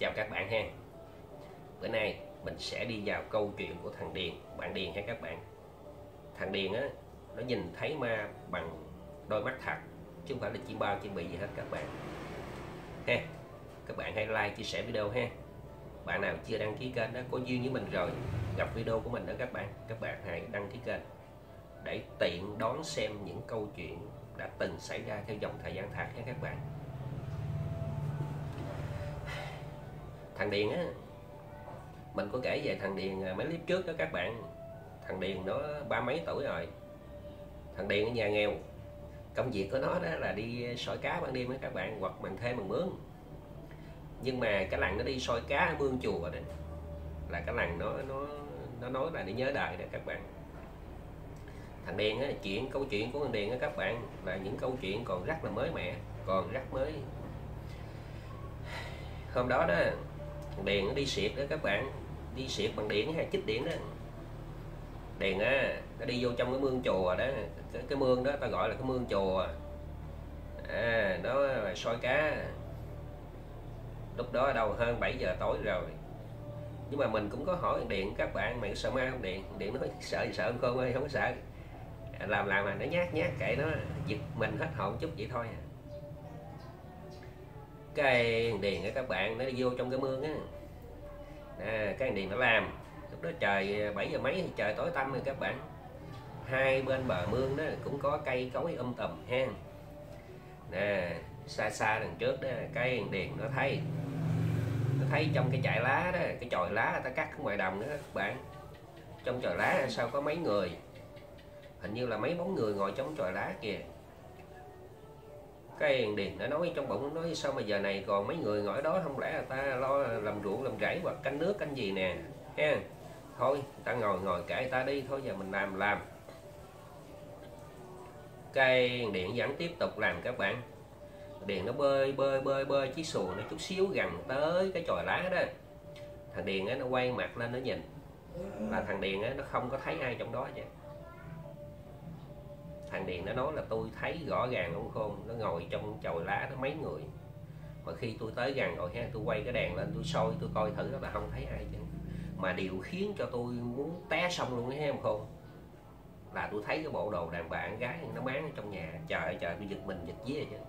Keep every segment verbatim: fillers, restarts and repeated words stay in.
Chào các bạn ha. Bữa nay mình sẽ đi vào câu chuyện của thằng Điền, bạn Điền ha các bạn. Thằng Điền á, nó nhìn thấy ma bằng đôi mắt thật, chứ không phải là chỉ bao chỉ bị gì hết các bạn ha. Các bạn hãy like, chia sẻ video ha. Bạn nào chưa đăng ký kênh đó, có duyên với mình rồi, gặp video của mình đó các bạn, các bạn hãy đăng ký kênh để tiện đón xem những câu chuyện đã từng xảy ra theo dòng thời gian thật ha các bạn. Thằng Điền á, mình có kể về thằng Điền mấy clip trước đó các bạn. Thằng Điền nó ba mấy tuổi rồi. Thằng Điền ở nhà nghèo, công việc của nó đó là đi soi cá ban đêm đó các bạn, hoặc mình thuê bằng mướn. Nhưng mà cái lần nó đi soi cá ở mương chùa đó là cái lần nó nó nó nói là để nhớ đời đó các bạn. Thằng Điền á, chuyện câu chuyện của thằng Điền đó các bạn là những câu chuyện còn rất là mới mẻ, còn rất mới. Hôm đó đó thằng Điền nó đi xịt đó các bạn, đi xịt bằng điện hay chích điện đó. Điền á, nó đi vô trong cái mương chùa đó, cái, cái mương đó ta gọi là cái mương chùa. À, nó soi cá. Lúc đó đâu hơn bảy giờ tối rồi. Nhưng mà mình cũng có hỏi Điện các bạn, mày sợ ma không Điện? Điện nói sợ thì sợ không ơi, không có sợ. Làm làm mà nó nhát nhát kệ nó, giật mình hết hồn chút vậy thôi à. Cái Điền á các bạn, nó đi vô trong cái mương á. À, cái Điền nó làm. Lúc đó trời bảy giờ mấy thì trời tối tăm rồi các bạn. Hai bên bờ mương đó cũng có cây cối um tùm ha. Nè, xa xa đằng trước đó, cái Điền nó thấy nó thấy trong cái chại lá đó, cái chòi lá người ta cắt ở ngoài đồng đó các bạn. Trong chòi lá sao có mấy người, hình như là mấy bóng người ngồi trong chòi lá kìa. Cái Điền nó nói trong bụng, nói sao mà giờ này còn mấy người ngồi đó, không lẽ người ta lo làm ruộng làm rẫy hoặc canh nước canh gì nè ha. Thôi người ta ngồi ngồi kệ người ta đi, thôi giờ mình làm làm. Cái Điện vẫn tiếp tục làm các bạn. Điền nó bơi bơi bơi bơi chiếc xuồng nó chút xíu gần tới cái chòi lá đó. Thằng Điền á, nó quay mặt lên nó nhìn, là thằng Điền á, nó không có thấy ai trong đó chứ. Thằng Điền nó nói là tôi thấy rõ ràng ông Khôn, nó ngồi trong chòi lá đó mấy người. Mà khi tôi tới gần rồi ha, tôi quay cái đèn lên tôi soi tôi coi thử đó là không thấy ai chứ. Mà điều khiến cho tôi muốn té xong luôn ấy em Khôn, là tôi thấy cái bộ đồ đàn bà con gái nó bán ở trong nhà. Trời ơi trời, tôi giật mình giật vía chứ.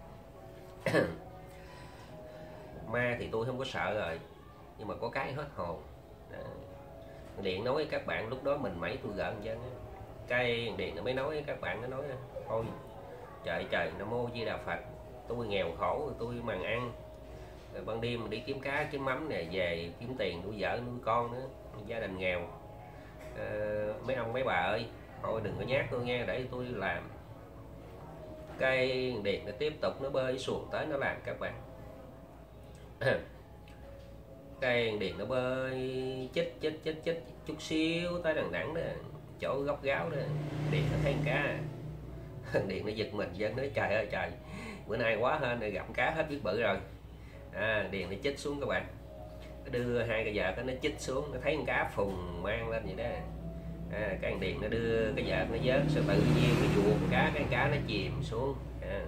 Ma thì tôi không có sợ rồi, nhưng mà có cái hết hồn. Điện nói với các bạn lúc đó mình mấy tôi gợn dân. Cái Điện nó mới nói với các bạn, nó nói thôi trời trời Nam Mô Di Đà Phật, tôi nghèo khổ tôi màng ăn, rồi ban đêm mình đi kiếm cá kiếm mắm nè, về kiếm tiền nuôi vợ nuôi con nữa, gia đình nghèo. À, mấy ông mấy bà ơi, thôi đừng có nhát tôi nghe, để tôi làm. Cái Điện nó tiếp tục nó bơi xuồng tới nó làm các bạn. Cái Điện nó bơi chích chích chích chích chút xíu tới đằng đẳng đó, chỗ góc gáo đó. Điện nó thấy cá. Điện nó giật mình dân, nói trời ơi trời, bữa nay quá hên rồi, gặp cá hết biết bự rồi. À, Điện nó chích xuống các bạn, nó đưa hai cái vợt nó chích xuống, nó thấy con cá phùng mang lên vậy đó. À, cái Điện nó đưa cái vợt nó vớt, sao tự nhiên cái vuột cá, cái cá nó chìm xuống. À,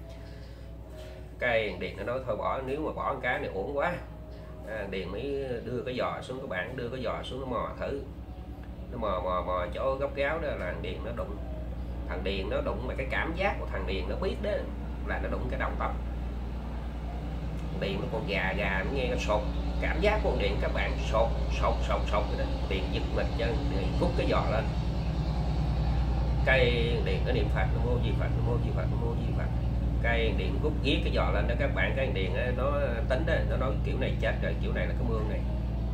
cái Điện nó nói thôi bỏ, nếu mà bỏ con cá này uổng quá. À, Điền mới đưa cái giò xuống các bạn, đưa cái giò xuống nó mò thử, nó mò mò mò chỗ góc gáo đó là Điền nó đụng. Thằng Điền nó đụng mà cái cảm giác của thằng Điền nó biết đó là nó đụng cái đầu tóc. Điền nó còn gà gà nó nghe nó sột, cảm giác của Điền các bạn sột sột sột sột đó. Điền giật mình chân, Điền cút cái giò lên. Cái Điền nó niệm Phật, Nam Mô Di Phật, Nam Mô Di Phật, Nam Mô Di Phật. Cái Điện rút ghét cái giò lên đó các bạn. Cái Điện nó tính đó, nó nói kiểu này chết rồi, kiểu này là cái mương này,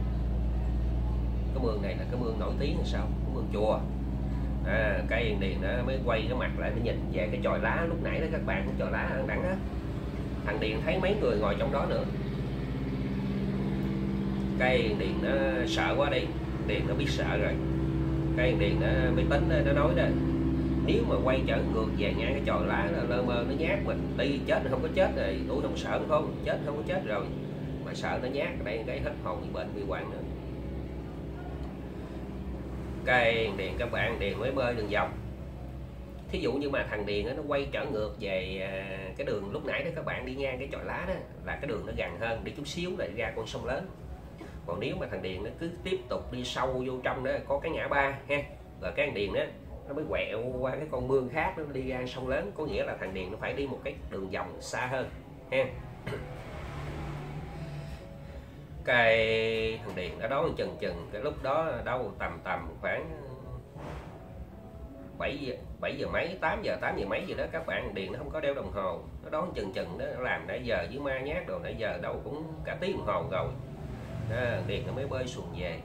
cái mương này là cái mương nổi tiếng là sao, cái mương chùa. À, cái Điện nó mới quay cái mặt lại, nó nhìn về cái chòi lá lúc nãy đó các bạn, cái chòi lá ăn đắng á. Thằng Điện thấy mấy người ngồi trong đó nữa. Cái Điện nó sợ quá đi, Điện nó biết sợ rồi. Cái Điện nó mới tính, nó nói đó, nếu mà quay trở ngược về ngang cái chòi lá là lơ mơ nó nhát mình, đi chết không có chết rồi, tôi không sợ không, chết không có chết rồi, mà sợ nó nhát ở đây cái hết hồn bị bệnh bị hoạn nữa. Cái Điền các bạn, Điền mới bơi đường vòng, thí dụ như mà thằng Điền đó, nó quay trở ngược về cái đường lúc nãy đó các bạn đi ngang cái chòi lá đó, là cái đường nó gần hơn, đi chút xíu lại ra con sông lớn. Còn nếu mà thằng Điền nó cứ tiếp tục đi sâu vô trong đó có cái ngã ba ha, rồi cái thằng Điền đó nó mới quẹo qua cái con mương khác, nó đi ra sông lớn, có nghĩa là thằng Điền nó phải đi một cái đường vòng xa hơn ha. Cái thằng Điền nó đón chừng chừng cái lúc đó đâu tầm tầm khoảng bảy giờ, bảy giờ mấy, tám giờ, tám giờ mấy gì đó các bạn. Điền nó không có đeo đồng hồ, nó đón chừng chừng đó, nó làm nãy giờ với ma nhát đồ nãy giờ đâu cũng cả tiếng đồng hồ rồi đó, Điền nó mới bơi xuồng về.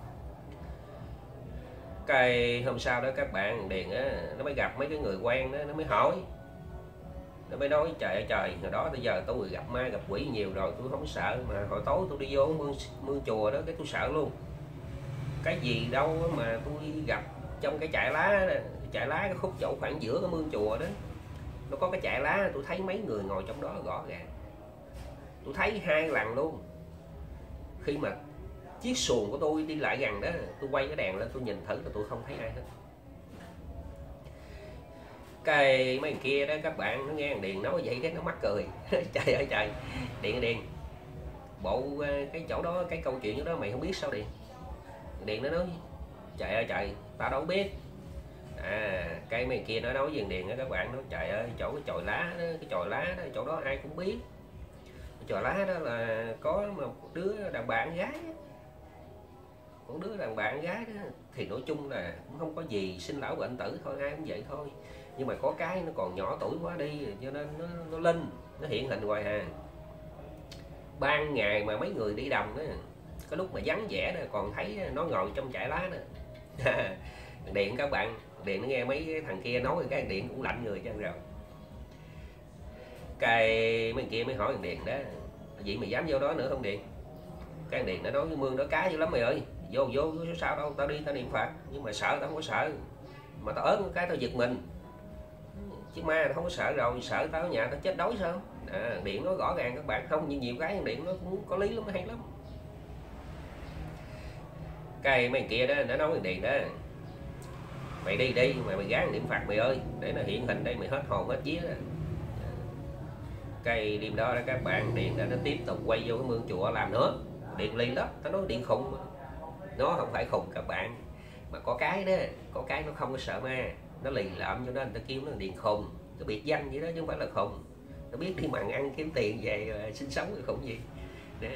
Cái hôm sau đó các bạn, Điền á nó mới gặp mấy cái người quen đó, nó mới hỏi, nó mới nói trời ơi trời, hồi đó tới giờ tôi gặp ma gặp quỷ nhiều rồi, tôi không sợ, mà hồi tối tôi đi vô mương, mương chùa đó cái tôi sợ luôn. Cái gì đâu mà tôi gặp trong cái chại lá, chại lá cái khúc chỗ khoảng giữa cái mương chùa đó, nó có cái chại lá, tôi thấy mấy người ngồi trong đó rõ ràng, tôi thấy hai lần luôn. Khi mà chiếc xuồng của tôi đi lại gần đó, tôi quay cái đèn lên tôi nhìn thử là tôi không thấy ai hết. Cái mấy người kia đó các bạn, nó nghe thằng Điền nói vậy cái nó mắc cười trời ơi trời, Điền Điền bộ cái chỗ đó, cái câu chuyện đó mày không biết sao Điền? Điền nó nói trời ơi trời, tao đâu biết. À, cái mấy kia nó nói với Điền đó các bạn, nói trời ơi chỗ cái chòi lá đó, cái chòi lá đó, chỗ đó ai cũng biết. Cái chòi lá đó là có một đứa đàn bà con gái, một đứa đàn bà con gái đó, thì nói chung là cũng không có gì, sinh lão bệnh tử thôi, ai cũng vậy thôi. Nhưng mà có cái nó còn nhỏ tuổi quá đi, cho nên nó, nó linh, nó hiện hình hoài hà. Ban ngày mà mấy người đi đồng đó, cái lúc mà vắng vẻ đó, còn thấy nó ngồi trong chải lá đó. Điện các bạn, Điện nó nghe mấy thằng kia nói cái Điện cũng lạnh người cho anh rồi. Cái mấy kia mới hỏi thằng Điện đó, vậy mày dám vô đó nữa không Điện? Cái thằng Điện nó nói cái mương đó cá dữ lắm mày ơi, vô vô sao đâu, tao đi tao niệm Phật, nhưng mà sợ tao không có sợ, mà tao ớn cái tao giật mình, chứ ma tao không có sợ rồi, sợ tao ở nhà tao chết đói sao? À, Điện nói rõ ràng các bạn, không như nhiều cái Điện nó cũng có lý lắm, hay lắm. Cái mấy kia đó nó nói với Điện đó, mày đi đi mà mày gán niệm Phật mày ơi, để nó hiện hình đây mày hết hồn hết vía. Cái đêm đó đó các bạn, Điện đã nó tiếp tục quay vô cái mương chùa làm nữa. Điện ly đó, tao nói Điện khùng mà. Nó không phải khùng các bạn, mà có cái đó, có cái nó không có sợ ma, nó lì lợm cho nên người ta kêu nó là Điện khùng, nó biệt danh vậy đó chứ không phải là khùng. Nó biết đi mặn ăn kiếm tiền về sinh sống rồi khủng gì. Đó.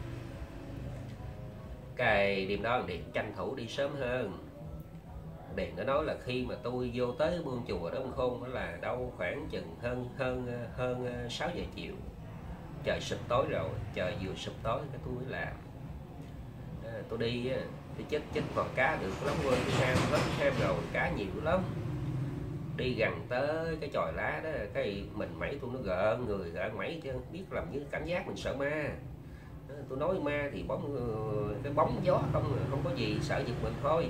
Cái đêm đó Điện tranh thủ đi sớm hơn. Điện nó nói là khi mà tôi vô tới mương chùa đó ông Khôn, đó là đâu khoảng chừng hơn hơn hơn sáu giờ chiều, trời sụp tối rồi, trời vừa sụp tối cái tôi mới làm. À, tôi đi tôi chết chết còn cá được lắm, quên cái ham lắm, ham rồi cá nhiều lắm. Đi gần tới cái chòi lá đó, cái mình mẩy tôi nó gợn người gợn mẩy chứ biết làm như cảm giác mình sợ ma. Tôi nói ma thì bóng cái bóng gió không không có gì, sợ giật mình thôi.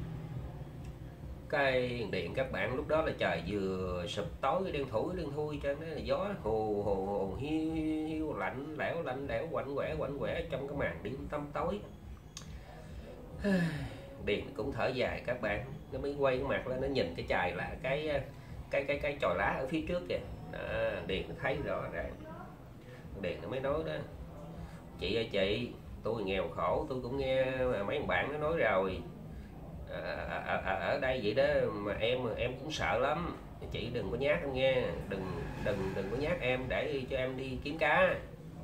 Cái Điện các bạn, lúc đó là trời vừa sụp tối đen thủi đen thui, cho nên là gió hồ hồ hồ hiu hiu lạnh lẽo lạnh lẽo quạnh quẻ quạnh quẻ trong cái màn đêm tăm tối. Điện cũng thở dài các bạn, nó mới quay cái mặt lên, nó nhìn cái chài là cái cái cái cái chòi lá ở phía trước kìa. Đó, Điện nó thấy rõ ràng. Điện nó mới nói đó, chị ơi chị, tôi nghèo khổ, tôi cũng nghe mà mấy bạn nó nói rồi. À, à, à, ở đây vậy đó mà em em cũng sợ lắm, chị đừng có nhát em nghe, đừng đừng đừng có nhát em, để cho em đi kiếm cá.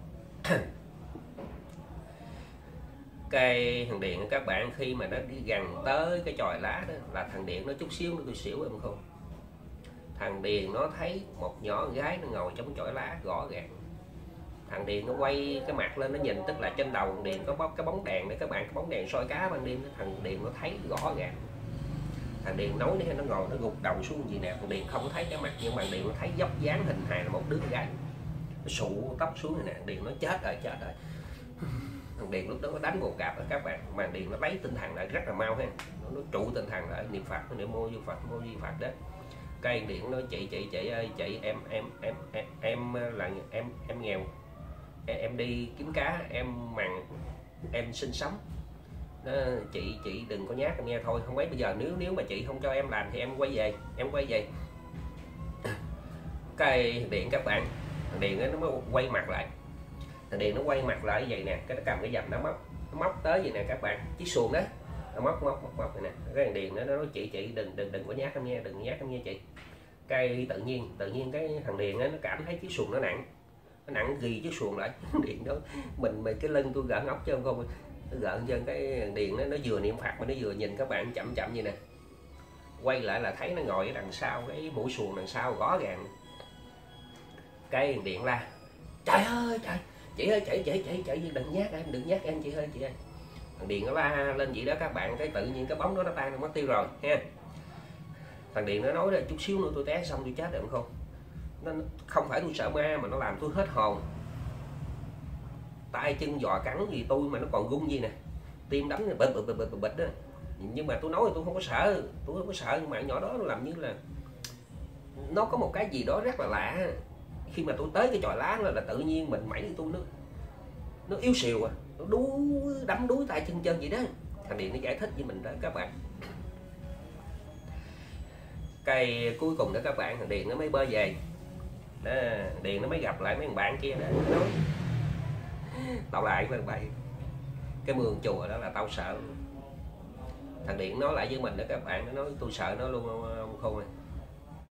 Cái thằng Điện các bạn, khi mà nó đi gần tới cái chòi lá đó là thằng Điện nó chút xíu nó tôi xỉu em không. Thằng Điền nó thấy một nhỏ con gái nó ngồi trong chòi lá rõ ràng. Thằng Điền nó quay cái mặt lên nó nhìn, tức là trên đầu thằng Điền có bóc cái bóng đèn để các bạn, cái bóng đèn soi cá ban đêm. Thằng Điền nó thấy rõ ràng. Thằng Điền nói nó nó ngồi nó gục đầu xuống gì nè, thằng Điền không thấy cái mặt, nhưng mà Điền nó thấy dốc dáng hình hài là một đứa gái, nó sụ tóc xuống này nè. Điền nó chết rồi chết rồi. Thằng Điền lúc đó nó đánh một cặp đó các bạn, mà Điền nó lấy tinh thần lại rất là mau ha, nó, nó trụ tinh thần lại niệm Phật, nó niệm mô Di Phật mô Di Phật đó. Cây Điện nói chị chị chị ơi chị, em em em em em là em em nghèo, em đi kiếm cá em mặn em sinh sống đó, chị chị đừng có nhát em nghe thôi, không mấy bây giờ nếu nếu mà chị không cho em làm thì em quay về em quay về Cái thằng Điện các bạn, thằng Điện nó mới quay mặt lại, thằng Điện nó quay mặt lại như vậy nè, cái nó cầm cái dầm nó móc, nó móc tới vậy nè các bạn, chiếc xuồng đó, nó móc móc móc móc vậy nè. Cái thằng Điện nó nó nói chị chị đừng đừng đừng có nhát em nghe, đừng nhát em nghe chị. Cái tự nhiên tự nhiên cái thằng Điện nó cảm thấy chiếc xuồng nó nặng, nó nặng ghi chiếc xuồng lại. Điện đó mình mày cái lưng tôi gợn ốc chứ không, nó gợn chân. Cái thằng Điện nó nó vừa niệm Phật mà nó vừa nhìn các bạn chậm chậm như nè, quay lại là thấy nó ngồi ở đằng sau cái mũi xuồng đằng sau gõ gàng. Cái thằng Điện la trời ơi trời, chị ơi chị chị chị chị đừng nhát em, đừng nhát em chị ơi chị ơi. Thằng Điện nó la lên vậy đó các bạn, cái tự nhiên cái bóng đó nó tan, nó mất tiêu rồi ha. Thằng Điện nó nói là chút xíu nữa tôi té xong tôi chết được không. Nó không phải tôi sợ ma mà nó làm tôi hết hồn, tay chân giò cắn gì tôi mà nó còn run gì nè, tim đấm bịch bịch bịch bịch bịch đó. Nhưng mà tôi nói là tôi không có sợ, tôi không có sợ, nhưng mà nhỏ đó nó làm như là nó có một cái gì đó rất là lạ. Khi mà tôi tới cái chòi lá là, là tự nhiên mình mẩy tôi nó nó yếu xìu à, nó đú đấm đuối tay chân chân vậy đó. Thằng Điện nó giải thích với mình đó các bạn. Cái cuối cùng đó các bạn, thằng Điện nó mới bơi về đó, Điện nó mới gặp lại mấy thằng bạn kia đó, nó nói tao lại với bay cái mương chùa đó là tao sợ. Thằng Điện nói lại với mình đó các bạn, nó nói tôi sợ nó luôn ông, ông Khôn này.